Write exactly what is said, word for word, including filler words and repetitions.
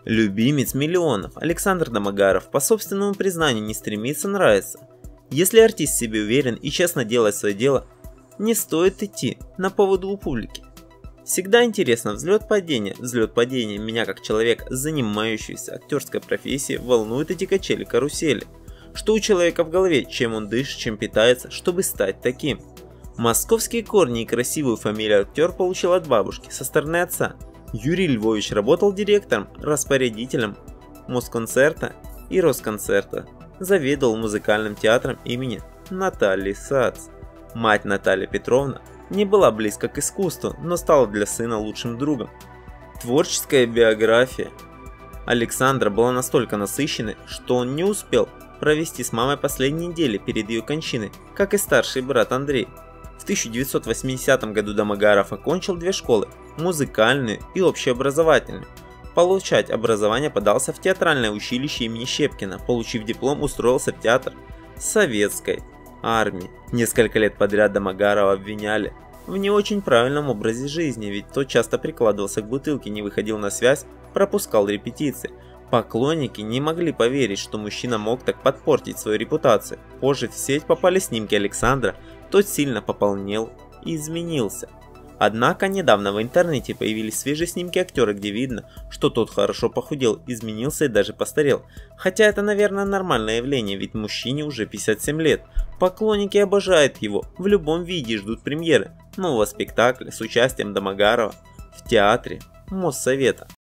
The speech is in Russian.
Любимец миллионов Александр Домогаров по собственному признанию не стремится нравиться. Если артист в себе уверен и честно делает свое дело, не стоит идти на поводу у публики. Всегда интересно взлет-падение. Взлет-падение меня как человек, занимающийся актерской профессией, волнует эти качели-карусели. Что у человека в голове, чем он дышит, чем питается, чтобы стать таким. Московские корни и красивую фамилию актер получил от бабушки со стороны отца. Юрий Львович работал директором, распорядителем Москонцерта и Росконцерта. Заведовал музыкальным театром имени Натальи Сац. Мать Наталья Петровна не была близка к искусству, но стала для сына лучшим другом. Творческая биография Александра была настолько насыщенной, что он не успел провести с мамой последние недели перед ее кончиной, как и старший брат Андрей. В тысяча девятьсот восьмидесятом году Домогаров окончил две школы – музыкальную и общеобразовательную. Получать образование подался в театральное училище имени Щепкина, получив диплом, устроился в театр советской армии. Несколько лет подряд Домогарова обвиняли в не очень правильном образе жизни, ведь тот часто прикладывался к бутылке, не выходил на связь, пропускал репетиции. Поклонники не могли поверить, что мужчина мог так подпортить свою репутацию. Позже в сеть попали снимки Александра, тот сильно пополнел и изменился. Однако недавно в интернете появились свежие снимки актера, где видно, что тот хорошо похудел, изменился и даже постарел. Хотя это, наверное, нормальное явление, ведь мужчине уже пятьдесят семь лет. Поклонники обожают его в любом виде и ждут премьеры нового спектакля с участием Домогарова в театре Моссовета.